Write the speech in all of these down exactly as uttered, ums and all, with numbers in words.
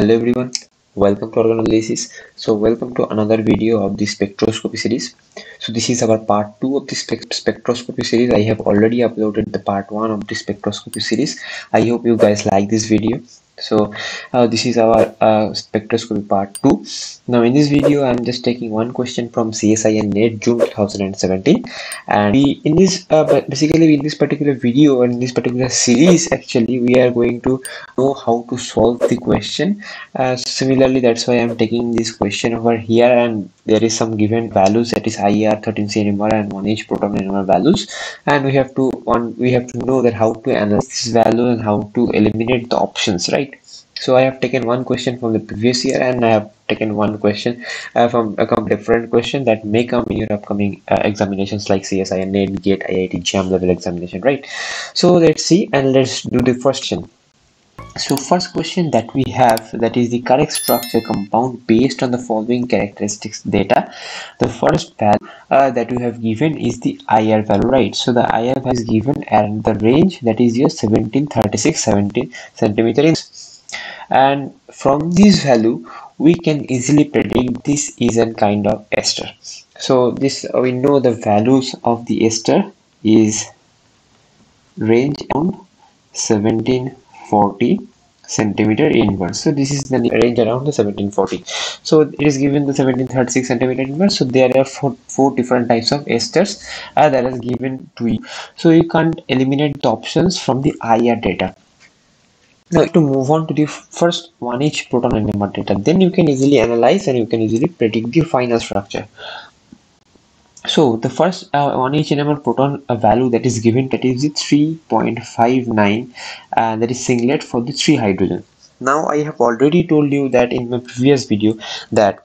Hello everyone, welcome to Organolysis. So welcome to another video of the spectroscopy series. So this is our part two of the spect spectroscopy series. I have already uploaded the part one of the spectroscopy series. I hope you guys like this video. So uh, this is our uh, spectroscopy part two. Now in this video I'm just taking one question from C S I N NET June two thousand seventeen, and we in this uh, basically in this particular video and in this particular series actually we are going to know how to solve the question. Uh, similarly, that's why I'm taking this question over here, and there is some given values, that is I R, thirteen C N M R and one H proton N M R values, and we have to one we have to know that how to analyze this value and how to eliminate the options, right? So I have taken one question from the previous year, and I have taken one question uh, from a different question that may come in your upcoming uh, examinations like C S I, NET, GATE, I I T, JAM level examination, right? So let's see, and let's do the first question. So first question that we have, that is the correct structure compound based on the following characteristics data. The first value uh, that we have given is the I R value, right? So the I R value is given and the range, that is your seventeen thirty-six seventeen centimeter in, and from this value we can easily predict this is a kind of ester. So this uh, we know the values of the ester is range around seventeen forty centimeter inverse. So this is the range around the seventeen forty. So it is given the seventeen thirty-six centimeter inverse. So there are four, four different types of esters uh, that is given to you. So you can't eliminate the options from the I R data. Now to move on to the first one H proton N M R data, then you can easily analyze and you can easily predict the final structure. So the first uh, one H N M R proton uh, value that is given, that is the three point five nine, and uh, that is singlet for the three hydrogen. Now I have already told you that in my previous video that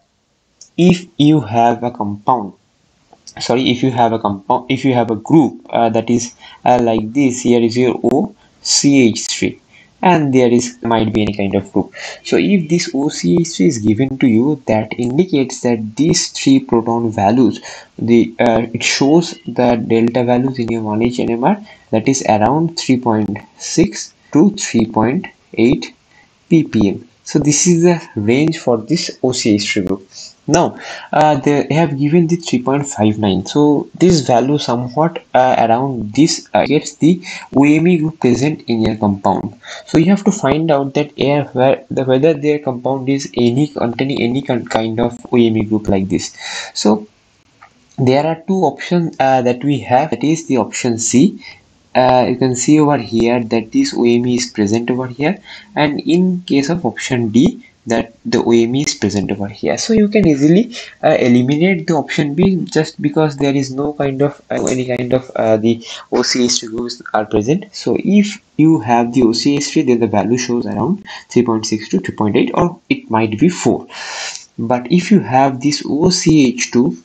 if you have a compound, sorry, if you have a compound, if you have a group uh, that is uh, like this, here is your O C H three. And there is might be any kind of group. So if this O C H three is given to you, that indicates that these three proton values, the uh, it shows the delta values in your one H N M R, that is around three point six to three point eight p p m. So this is the range for this O C H three group. Now uh, they have given the three point five nine, so this value somewhat uh, around this uh, gets the O M E group present in your compound. So you have to find out that air where the whether their compound is any containing any kind of O M E group like this. So there are two options uh, that we have, that is the option C. Uh, you can see over here that this O M E is present over here, and in case of option D, that the O M E is present over here. So you can easily uh, eliminate the option B just because there is no kind of uh, any kind of uh, the O C H three groups are present. So if you have the O C H three, then the value shows around three point six to three point eight, or it might be four. But if you have this O C H two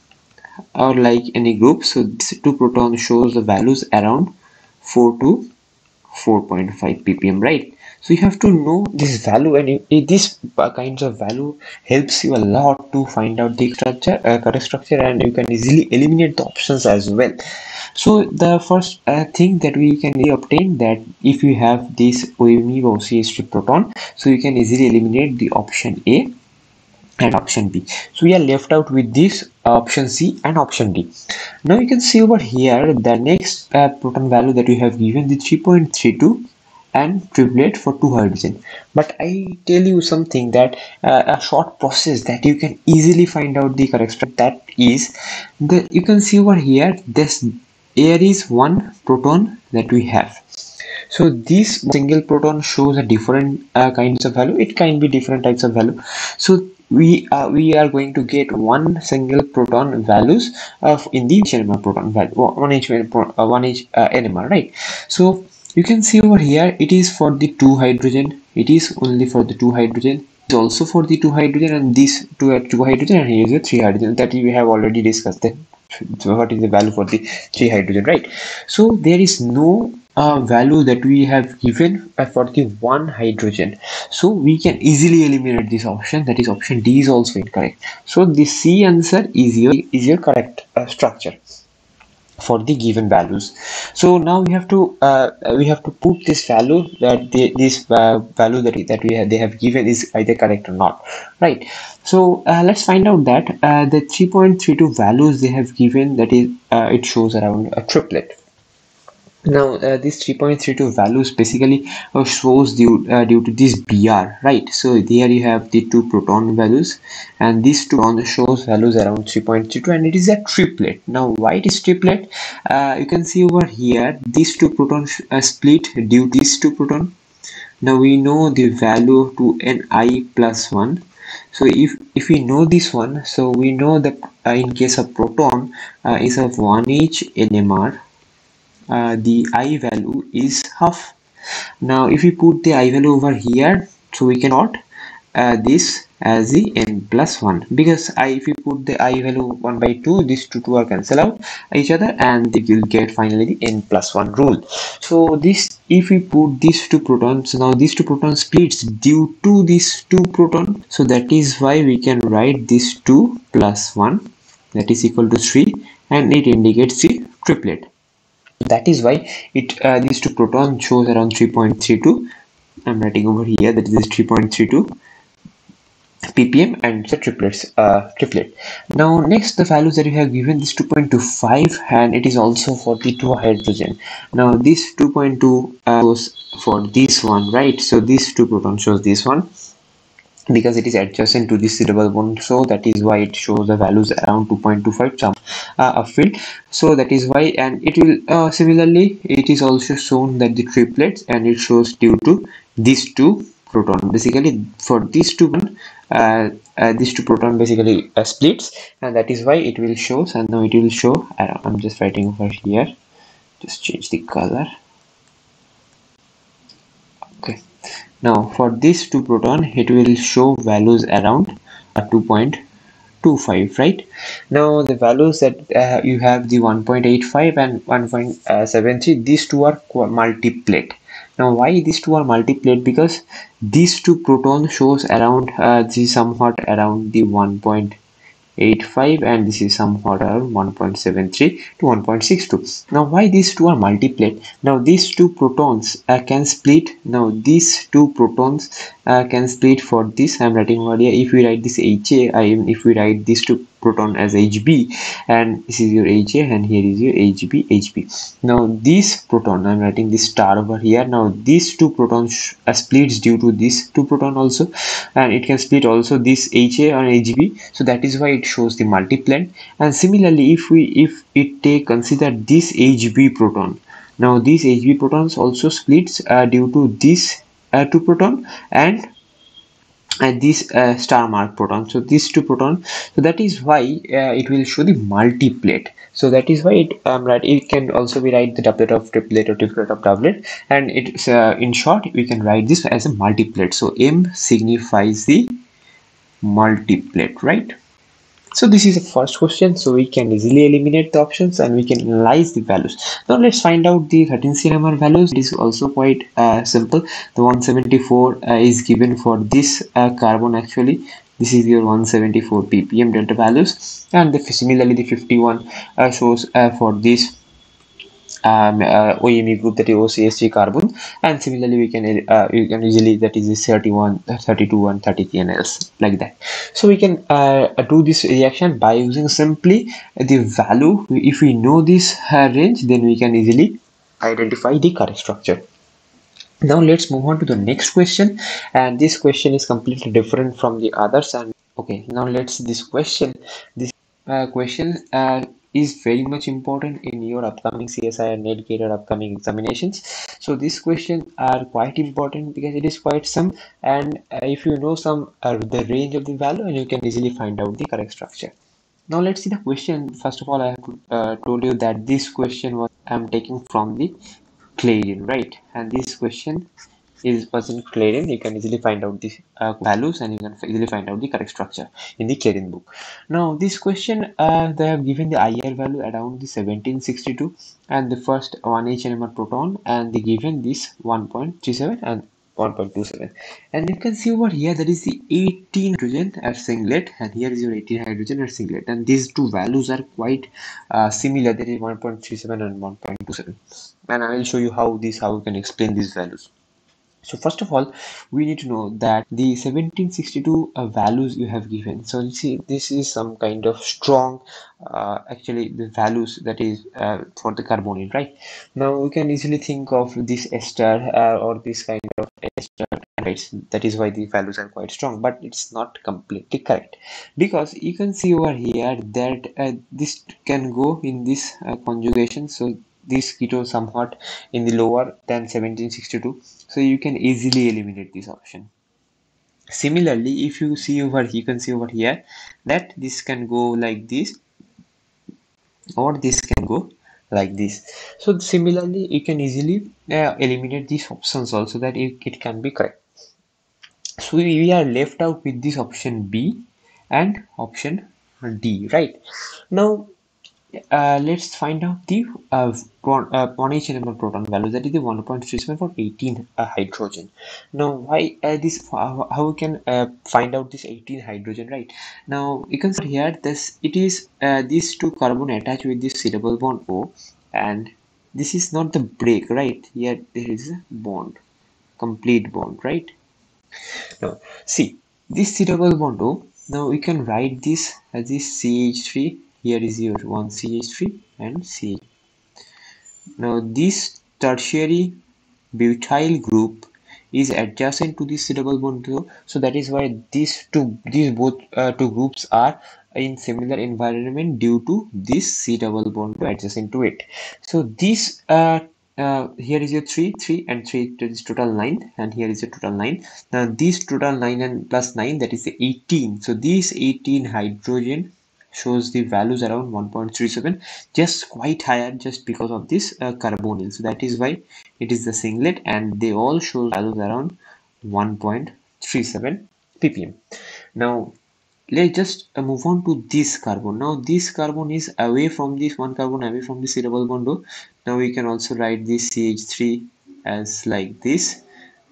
or like any group, so this two proton shows the values around four to four point five p p m, right? So you have to know this value, and it, it, this kinds of value helps you a lot to find out the structure uh, correct structure, and you can easily eliminate the options as well. So the first uh, thing that we can obtain, that if you have this O M E or O C H three proton, so you can easily eliminate the option A and option B. So we are left out with this uh, option C and option D. Now you can see over here the next uh, proton value that we have given, the three point three two and triplet for two hydrogen. But I tell you something, that uh, a short process that you can easily find out the correct structure, that is the you can see over here this here is one proton that we have. So this single proton shows a different uh, kinds of value. It can be different types of value. So we uh, we are going to get one single proton values of in the N M R proton value, one H uh, one H uh, N M R, right? So you can see over here it is for the two hydrogen. It is only for the two hydrogen. It's also for the two hydrogen, and this two, uh, two hydrogen, and here is the three hydrogen that we have already discussed. Then so what is the value for the three hydrogen, right? So there is no uh, value that we have given uh, for the one hydrogen, so we can easily eliminate this option, that is option D is also incorrect. So the C answer is your is your correct uh, structure. for the given values. So now we have to uh, we have to put this value that the, this uh, value that, that we have, they have given is either correct or not, right? So uh, let's find out that uh, the three point three two values they have given, that is uh, it shows around a triplet. Now uh, this three point three two values basically uh, shows due, uh, due to this B R, right? So here you have the two proton values, and these two proton shows values around three point three two, and it is a triplet. Now why it is triplet? Uh, you can see over here these two protons uh, split due to these two proton. Now we know the value to Ni plus one. So if if we know this one, so we know that uh, in case of proton uh, is of one each N M R. Uh, the I value is half. Now if we put the I value over here, so we cannot uh, this as the n plus one, because I if we put the I value one by two, these two, two are cancel out each other, and they will get finally the n plus one rule. So this, if we put these two protons, now these two protons splits due to these two proton, so that is why we can write this two plus one, that is equal to three, and it indicates the triplet. That is why it uh, these two protons shows around three point three two. I'm writing over here that is three point three two ppm, and it's a triplets uh, triplet. Now next, the values that you have given is two point two five, and it is also for the two hydrogen. Now this two point two uh, goes for this one, right? So this two proton shows this one because it is adjacent to this double bond, so that is why it shows the values around two point two five jump uh, upfield. So that is why, and it will uh, similarly it is also shown that the triplets, and it shows due to these two proton. Basically for these two one uh, uh, these two proton basically uh, splits, and that is why it will shows. And now it will show, uh, I'm just writing over here, just change the color. Okay, now for this two proton it will show values around uh, two point two five, right? Now the values that uh, you have the one point eight five and one point seven three, these two are multiplet. Now why these two are multiplet? Because these two protons shows around uh, the somewhat around the one point eight five, and this is somewhat around one point seven three to one point six two. Now why these two are multiplet? Now these two protons uh, can split. Now these two protons uh, can split for this. I'm writing over here. If we write this Ha, I am if we write these two proton as Hb, and this is your Ha, and here is your Hb, Hb. Now this proton, I'm writing this star over here. Now these two protons uh, splits due to this two proton also, and it can split also this Ha or Hb. So that is why it shows the multiplet. And similarly, if we if it take consider this Hb proton, now these Hb protons also splits uh, due to this uh, two proton, and and this uh, star mark proton, so these two proton. So that is why uh, it will show the multiplet. So that is why it um, right it can also be write the doublet of triplet or triplet of doublet, and it's uh, in short we can write this as a multiplet. So M signifies the multiplet, right? So this is the first question, so we can easily eliminate the options and we can analyze the values. Now let's find out the thirteen C N M R values. It is also quite uh, simple. The one seventy-four uh, is given for this uh, carbon actually. This is your one seventy-four ppm delta values, and the, similarly the fifty-one uh, shows uh, for this um, uh, O E M E group, that is O C H three carbon, and similarly we can uh, you can easily, that is thirty-one, thirty-two and thirty-three and else like that. So we can uh, do this reaction by using simply the value. If we know this uh, range, then we can easily identify the correct structure. Now let's move on to the next question, and this question is completely different from the others. And okay, now let's this question this uh, question uh, is very much important in your upcoming C S I and NET-GATE or upcoming examinations. So this question are quite important because it is quite some, and uh, if you know some uh, the range of the value, and you can easily find out the correct structure. Now let's see the question. First of all, I have uh, told you that this question was I'm taking from the Clarion, right? And this question is was in Clarion. You can easily find out the uh, values, and you can easily find out the correct structure in the Clarion book. Now this question, uh, they have given the I R value around the seventeen sixty-two, and the first one H N M R proton, and they given this one point three seven, and one point two seven. And you can see over here that is the eighteen hydrogen at singlet, and here is your eighteen hydrogen at singlet, and these two values are quite uh, similar. That is one point three seven and one point two seven, and I will show you how this how we can explain these values. So first of all, we need to know that the seventeen sixty-two uh, values you have given. So you see, this is some kind of strong, uh, actually the values that is uh, for the carbonyl, right? Now we can easily think of this ester uh, or this kind of ester, right? That is why the values are quite strong, but it's not completely correct, because you can see over here that uh, this can go in this uh, conjugation. So this keto somewhat in the lower than seventeen sixty-two, so you can easily eliminate this option. Similarly, if you see over, you can see over here that this can go like this, or this can go like this. So similarly, you can easily uh, eliminate these options also, that it, it can be correct. So we are left out with this option B and option D, right? Now uh, let's find out the uh, pro uh, one H number proton value, that is the one point three seven for eighteen uh, hydrogen. Now why uh, this, how, how we can uh, find out this eighteen hydrogen, right? Now you can see here this, it is uh, these two carbon attached with this C double bond O, and this is not the break, right? Here there is a bond, complete bond, right? Now see this C double bond O. Now we can write this as this C H three. Here is your one C H three and C. Now this tertiary butyl group is adjacent to this C double bond O. So that is why these two these both uh, two groups are in similar environment due to this C double bond adjacent to it. So this uh, uh, here is your three, three and three, that is total nine, and here is your total nine. Now this total nine and plus nine, that is the eighteen. So these eighteen hydrogen shows the values around one point three seven, just quite higher just because of this uh, carbonyl. So that is why it is the singlet, and they all show values around one point three seven ppm. Now let's just uh, move on to this carbon. Now this carbon is away from this one carbon, away from the C double bond O. Now we can also write this C H three as like this,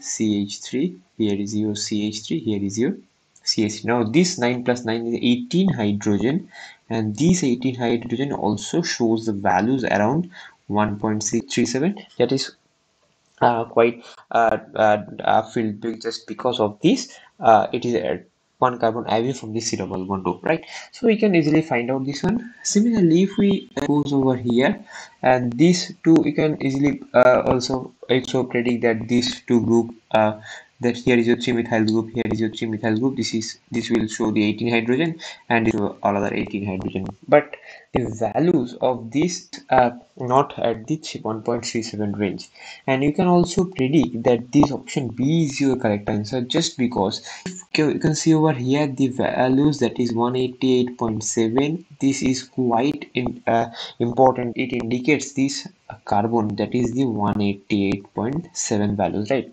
C H three, here is your C H three, here is your C H three. Now this nine plus nine is eighteen hydrogen, and these eighteen hydrogen also shows the values around one point six three seven. That is uh, quite uh, uh, uh, filled just because of this. Uh, it is uh, one carbon away from the C double bond O, right? So we can easily find out this one. Similarly, if we goes over here, and these two, you can easily uh, also also predict that these two group, uh, that here is your three methyl group, here is your three methyl group. This is this will show the eighteen hydrogen, and this will all other eighteen hydrogen. But the values of these are not at the one point three seven range, and you can also predict that this option B is your correct answer, just because you can see over here the values, that is one eighty-eight point seven. This is quite in, uh, important. It indicates this uh, carbon, that is the one eighty-eight point seven values, right?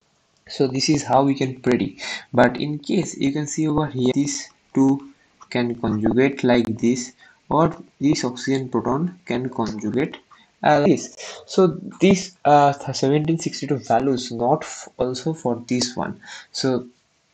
So this is how we can predict. But in case you can see over here, these two can conjugate like this, or this oxygen proton can conjugate uh, like this. So this uh, seventeen sixty-two values not also for this one. So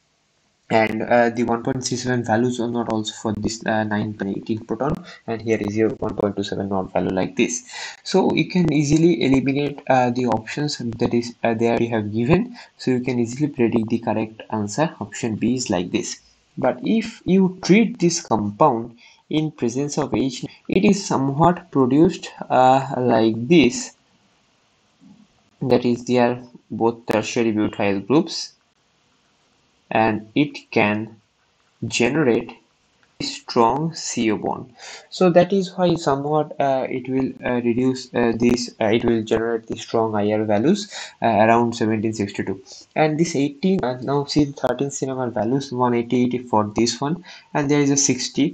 and uh, the one point six seven values are not also for this uh, nine point one eight proton, and here is your one point two seven not value like this. So you can easily eliminate uh, the options that is uh, there we have given, so you can easily predict the correct answer. Option B is like this. But if you treat this compound in presence of H, it is somewhat produced uh, like this, that is they are both tertiary butyl groups, and it can generate strong C O bond. So that is why somewhat uh, it will uh, reduce uh, this, uh, it will generate the strong I R values uh, around seventeen sixty-two. And this eighteen, uh, now see the thirteen C number values, one eighty-eight for this one, and there is a sixty.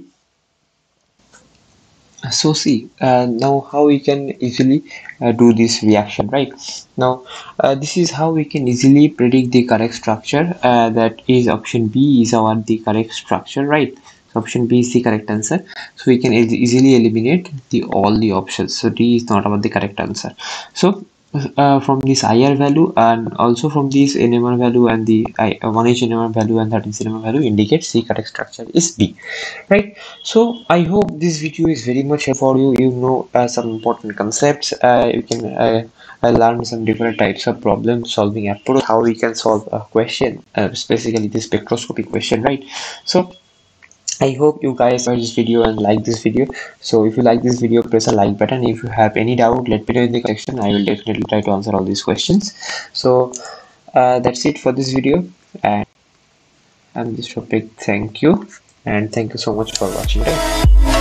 So see uh, now how we can easily uh, do this reaction, right? Now uh, this is how we can easily predict the correct structure, uh, that is option B is our the correct structure, right? So option B is the correct answer, so we can e easily eliminate the all the options. So D is not about the correct answer. So uh, from this I R value and also from this N M R value and the I, uh, one H N M R value and thirteen C N M R value indicate C cortex structure is B, right? So I hope this video is very much helpful for you. You know uh, some important concepts. Uh, you can uh, uh, learn some different types of problem solving approach, how we can solve a question, uh, specifically the spectroscopy question, right? So I hope you guys enjoyed this video and like this video. So if you like this video, press a like button. If you have any doubt, let me know in the comment section. I will definitely try to answer all these questions. So uh, that's it for this video and, and this topic. Thank you and thank you so much for watching.